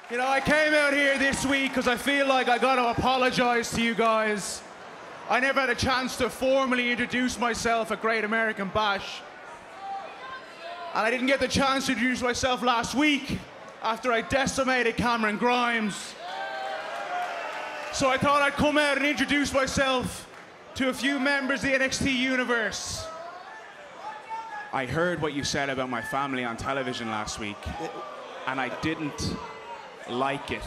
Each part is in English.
You know, I came out here this week because I feel like I got to apologize to you guys. I never had a chance to formally introduce myself at Great American Bash. And I didn't get the chance to introduce myself last week after I decimated Cameron Grimes. So I thought I'd come out and introduce myself to a few members of the NXT Universe. I heard what you said about my family on television last week, and I didn't like it.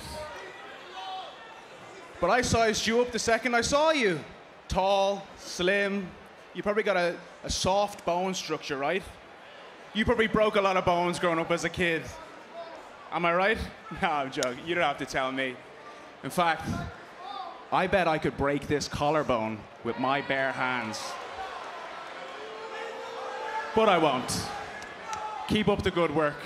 But I sized you up the second I saw you. Tall, slim, you probably got a soft bone structure, right? You probably broke a lot of bones growing up as a kid. Am I right? No, I'm joking. You don't have to tell me. In fact, I bet I could break this collarbone with my bare hands. But I won't. Keep up the good work.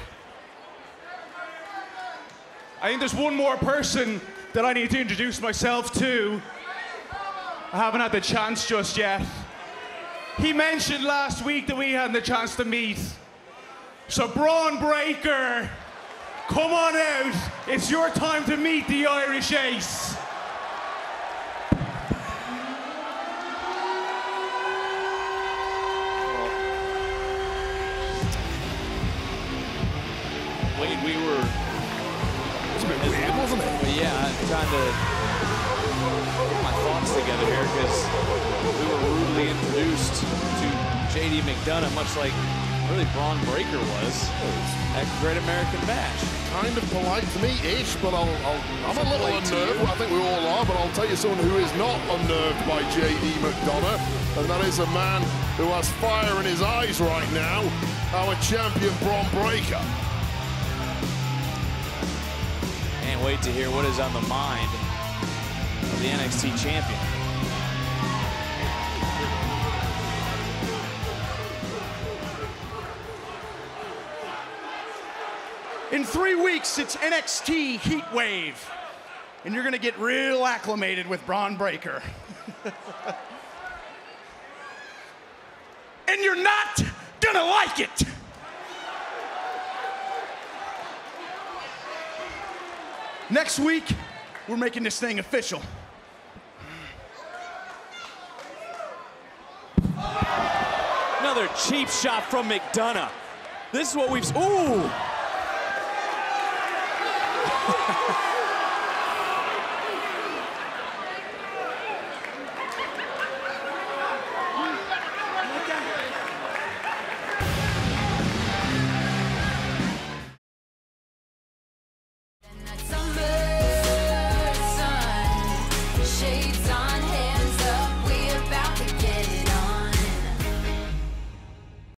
I think there's one more person that I need to introduce myself to. I haven't had the chance just yet. He mentioned last week that we hadn't the chance to meet. So Braun Breaker, come on out. It's your time to meet the Irish Ace. Wade, we were... It's a bit weird, wasn't it? Yeah, I'm trying to put my thoughts together here because we were rudely introduced to JD McDonagh, much like really Braun Breaker was at Great American Bash. Kind of polite to me-ish, but I'm a little unnerved. I think we all are, but I'll tell you someone who is not unnerved by JD McDonagh, and that is a man who has fire in his eyes right now, our champion Braun Breaker. Can't wait to hear what is on the mind of the NXT champion. In 3 weeks, it's NXT Heatwave, and you're gonna get real acclimated with Braun Breaker. And you're not gonna like it. Next week, we're making this thing official. Another cheap shot from McDonagh. This is what we've... Ooh! Summer sun, shades on.